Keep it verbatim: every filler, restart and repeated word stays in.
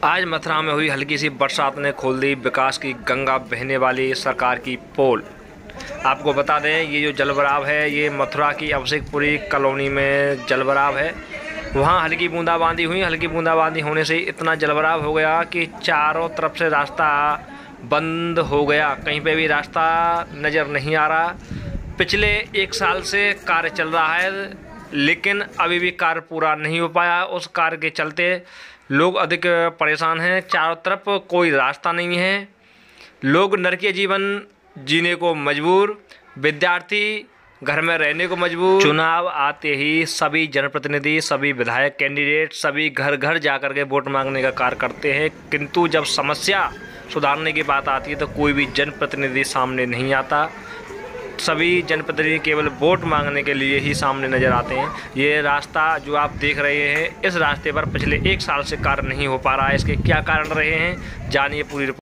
आज मथुरा में हुई हल्की सी बरसात ने खोल दी विकास की गंगा बहने वाली सरकार की पोल। आपको बता दें, ये जो जलभराव है ये मथुरा की अभिषेकपुरी कॉलोनी में जलभराव है। वहाँ हल्की बूंदाबांदी हुई। हल्की बूंदाबांदी होने से इतना जलभराव हो गया कि चारों तरफ से रास्ता बंद हो गया, कहीं पे भी रास्ता नज़र नहीं आ रहा। पिछले एक साल से कार्य चल रहा है, लेकिन अभी भी कार्य पूरा नहीं हो पाया। उस कार्य के चलते लोग अधिक परेशान हैं। चारों तरफ कोई रास्ता नहीं है, लोग नरकीय जीवन जीने को मजबूर, विद्यार्थी घर में रहने को मजबूर। चुनाव आते ही सभी जनप्रतिनिधि, सभी विधायक कैंडिडेट सभी घर घर जाकर के वोट मांगने का कार्य करते हैं, किंतु जब समस्या सुधारने की बात आती है तो कोई भी जनप्रतिनिधि सामने नहीं आता। सभी जनप्रतिनिधि केवल वोट मांगने के लिए ही सामने नज़र आते हैं। ये रास्ता जो आप देख रहे हैं, इस रास्ते पर पिछले एक साल से कार्य नहीं हो पा रहा है। इसके क्या कारण रहे हैं, जानिए पूरी रिपोर्ट।